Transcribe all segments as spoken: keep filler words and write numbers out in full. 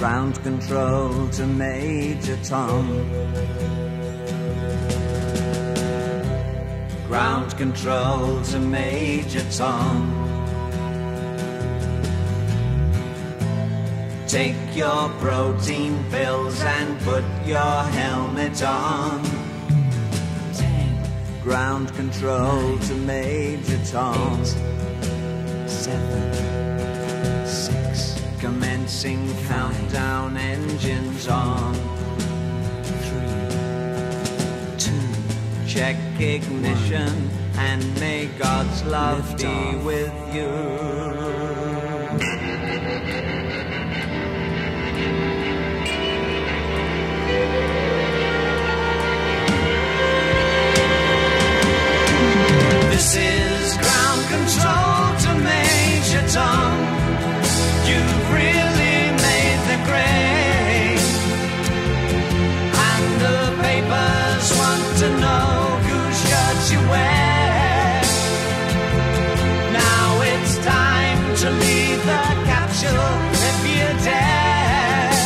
Ground control to Major Tom. Ground control to Major Tom. Take your protein pills and put your helmet on. Ten. Ground control nine, to Major Tom. Eight, seven, six. Commencing five, countdown, engines on. Three, two. Check ignition one. And may God's love Lift be off. with you. This is ground control to Major Tom. You've really made the grade, and the papers want to know whose shirts you wear. Now it's time to leave the capsule if you dare.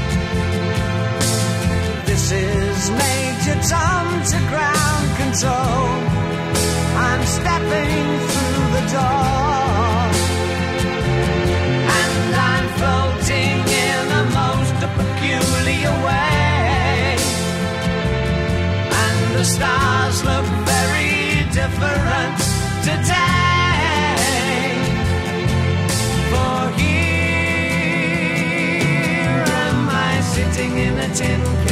This is Major Tom to ground control. I'm stepping through the door, and I'm floating in a most peculiar way, and the stars look very different today. For here am I sitting in a tin can,